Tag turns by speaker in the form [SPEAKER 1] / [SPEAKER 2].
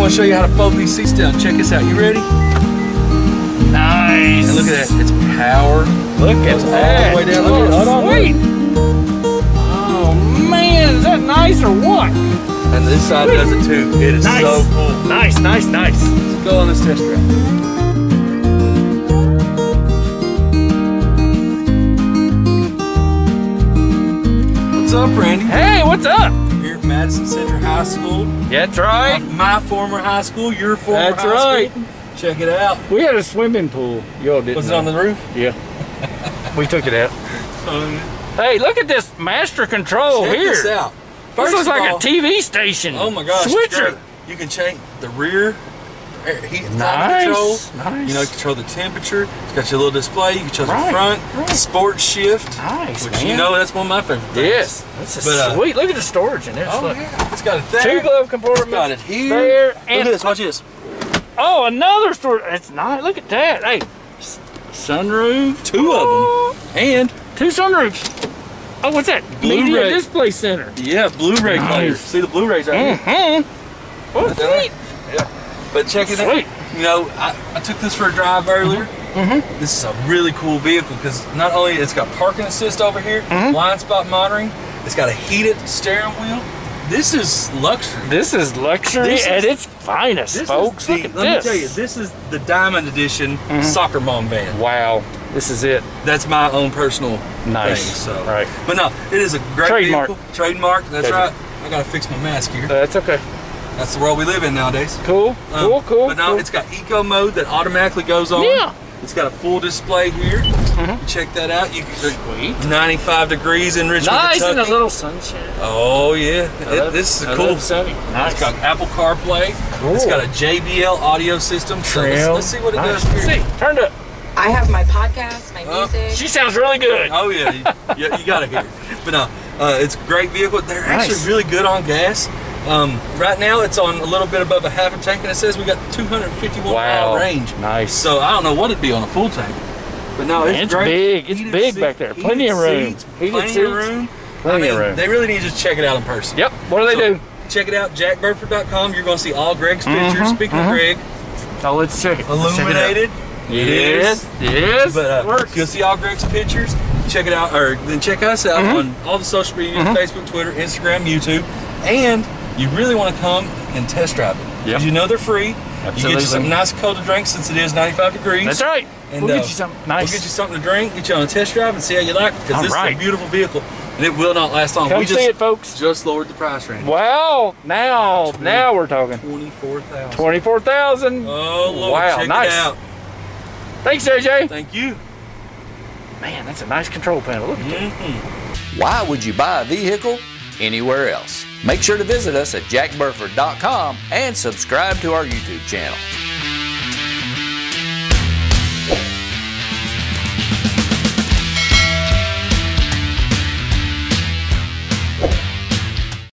[SPEAKER 1] want to show you how to fold these seats down. Check this out. You ready?
[SPEAKER 2] Nice.
[SPEAKER 1] And look at that. It's power.
[SPEAKER 2] Look at that.
[SPEAKER 1] All the way down. Look at it. Hold on.
[SPEAKER 2] Sweet. Oh man, is that nice or what?
[SPEAKER 1] And this side does it too. It is
[SPEAKER 2] Nice.
[SPEAKER 1] so cool.
[SPEAKER 2] Nice, nice, nice.
[SPEAKER 1] Let's go on this test drive. What's up, Randy?
[SPEAKER 2] Hey, what's up?
[SPEAKER 1] Here at Madison Central High School.
[SPEAKER 2] That's right.
[SPEAKER 1] My former high school, your former
[SPEAKER 2] That's
[SPEAKER 1] high
[SPEAKER 2] right.
[SPEAKER 1] school. Check it out.
[SPEAKER 2] We had a swimming pool. Y'all didn't.
[SPEAKER 1] Was it on the roof?
[SPEAKER 2] Yeah. We took it out. Hey, look at this master control
[SPEAKER 1] Check
[SPEAKER 2] here.
[SPEAKER 1] this out.
[SPEAKER 2] This
[SPEAKER 1] First
[SPEAKER 2] looks
[SPEAKER 1] of
[SPEAKER 2] like
[SPEAKER 1] all,
[SPEAKER 2] a TV station.
[SPEAKER 1] Oh my gosh. it's
[SPEAKER 2] Switcher.
[SPEAKER 1] great. You can change the rear heat and climate
[SPEAKER 2] Nice.
[SPEAKER 1] control.
[SPEAKER 2] Nice.
[SPEAKER 1] You know, you control the temperature. It's got your little display. You can control
[SPEAKER 2] Right,
[SPEAKER 1] the front.
[SPEAKER 2] right.
[SPEAKER 1] Sport shift.
[SPEAKER 2] Nice,
[SPEAKER 1] Which
[SPEAKER 2] man.
[SPEAKER 1] you know that's one of my favorite things.
[SPEAKER 2] Yes. This is
[SPEAKER 1] But,
[SPEAKER 2] sweet. Look at the storage in this.
[SPEAKER 1] Oh
[SPEAKER 2] Look.
[SPEAKER 1] yeah. It's got it there.
[SPEAKER 2] Two glove
[SPEAKER 1] It's
[SPEAKER 2] compartments.
[SPEAKER 1] got it here.
[SPEAKER 2] There.
[SPEAKER 1] Look
[SPEAKER 2] And
[SPEAKER 1] at this. Watch this.
[SPEAKER 2] oh, another storage. It's nice. Look at that. Hey, sunroof.
[SPEAKER 1] Two of them. And
[SPEAKER 2] Two sunroofs. Oh, what's that?
[SPEAKER 1] Blu-ray.
[SPEAKER 2] Media Display Center.
[SPEAKER 1] yeah, Blu-ray
[SPEAKER 2] Nice.
[SPEAKER 1] player. See the Blu-rays right here.
[SPEAKER 2] Mm-hmm. Oh, sweet.
[SPEAKER 1] Yeah. But check it out.
[SPEAKER 2] Sweet.
[SPEAKER 1] You know, I took this for a drive earlier.
[SPEAKER 2] Mm-hmm.
[SPEAKER 1] This is a really cool vehicle because not only it's got parking assist over here,
[SPEAKER 2] Mm-hmm.
[SPEAKER 1] blind spot monitoring, it's got a heated steering wheel. This is luxury.
[SPEAKER 2] This is luxury
[SPEAKER 1] This is-
[SPEAKER 2] at its finest,
[SPEAKER 1] This
[SPEAKER 2] folks.
[SPEAKER 1] is the,
[SPEAKER 2] Look at
[SPEAKER 1] let
[SPEAKER 2] this.
[SPEAKER 1] me tell you, this is the Diamond Edition Soccer Mom van.
[SPEAKER 2] Wow. This is it.
[SPEAKER 1] That's my own personal
[SPEAKER 2] Nice.
[SPEAKER 1] thing. So,
[SPEAKER 2] Right.
[SPEAKER 1] But no, it is a great
[SPEAKER 2] Trademark.
[SPEAKER 1] vehicle. Trademark. That's
[SPEAKER 2] Trademark.
[SPEAKER 1] right. I gotta fix my mask here.
[SPEAKER 2] That's okay.
[SPEAKER 1] That's the world we live in nowadays.
[SPEAKER 2] Cool. Cool.
[SPEAKER 1] But no,
[SPEAKER 2] cool.
[SPEAKER 1] it's got eco mode that automatically goes on.
[SPEAKER 2] Yeah.
[SPEAKER 1] It's got a full display here. Check that out. You can
[SPEAKER 2] Sweet.
[SPEAKER 1] 95 degrees in Richmond,
[SPEAKER 2] Nice and a
[SPEAKER 1] Kentucky.
[SPEAKER 2] little sunshine.
[SPEAKER 1] Oh yeah, this is
[SPEAKER 2] I
[SPEAKER 1] cool.
[SPEAKER 2] love sunny. Nice.
[SPEAKER 1] It's got Apple CarPlay.
[SPEAKER 2] Cool.
[SPEAKER 1] It's got a JBL audio system. So let's see what it
[SPEAKER 2] Nice.
[SPEAKER 1] does
[SPEAKER 2] Let's
[SPEAKER 1] here.
[SPEAKER 2] see. Turned up.
[SPEAKER 3] I have my podcast, my music.
[SPEAKER 2] She sounds really good.
[SPEAKER 1] Oh yeah, you gotta hear it. But no, it's a great vehicle. They're
[SPEAKER 2] Nice.
[SPEAKER 1] actually really good on gas. Right now it's on a little bit above a half a tank, and it says we got 251
[SPEAKER 2] Wow.
[SPEAKER 1] mile range.
[SPEAKER 2] Nice.
[SPEAKER 1] So I don't know what it'd be on a full tank. But no,
[SPEAKER 2] Man,
[SPEAKER 1] it's
[SPEAKER 2] it's
[SPEAKER 1] great.
[SPEAKER 2] big. It's
[SPEAKER 1] Heated
[SPEAKER 2] big
[SPEAKER 1] seat-
[SPEAKER 2] back there.
[SPEAKER 1] heated
[SPEAKER 2] Plenty of room.
[SPEAKER 1] seats,
[SPEAKER 2] Heated
[SPEAKER 1] plenty
[SPEAKER 2] seats.
[SPEAKER 1] of room.
[SPEAKER 2] Plenty of room.
[SPEAKER 1] They really need to just check it out in person.
[SPEAKER 2] Yep. What do they
[SPEAKER 1] So,
[SPEAKER 2] do?
[SPEAKER 1] Check it out, jackburford.com. You're going to see all Greg's pictures. Speaking of Greg,
[SPEAKER 2] Oh, let's check it. Let's check it out.
[SPEAKER 1] illuminated.
[SPEAKER 2] Yes. Yes.
[SPEAKER 1] But
[SPEAKER 2] Works.
[SPEAKER 1] you'll see all Greg's pictures. Check it out, or then check us out on all the social media: Facebook, Twitter, Instagram, YouTube. And you really want to come and test drive it.
[SPEAKER 2] Yep.
[SPEAKER 1] Because you know they're free. You
[SPEAKER 2] Absolutely.
[SPEAKER 1] get you something nice and cold to drink since it is 95 degrees.
[SPEAKER 2] That's right.
[SPEAKER 1] And,
[SPEAKER 2] we'll get you something nice.
[SPEAKER 1] We'll get you something to drink, get you on a test drive, and see how you like it. Because this is
[SPEAKER 2] Alright.
[SPEAKER 1] a beautiful vehicle, and it will not last long.
[SPEAKER 2] Come
[SPEAKER 1] we
[SPEAKER 2] see it, folks.
[SPEAKER 1] just lowered the price range.
[SPEAKER 2] Wow. Now we're talking.
[SPEAKER 1] 24,000.
[SPEAKER 2] 24,000.
[SPEAKER 1] Oh Lord,
[SPEAKER 2] Wow,
[SPEAKER 1] check
[SPEAKER 2] nice.
[SPEAKER 1] it out.
[SPEAKER 2] Thanks, JJ.
[SPEAKER 1] Thank you.
[SPEAKER 2] Man, that's a nice control panel. Look at that.
[SPEAKER 4] Why would you buy a vehicle anywhere else? Make sure to visit us at jackburford.com and subscribe to our YouTube channel.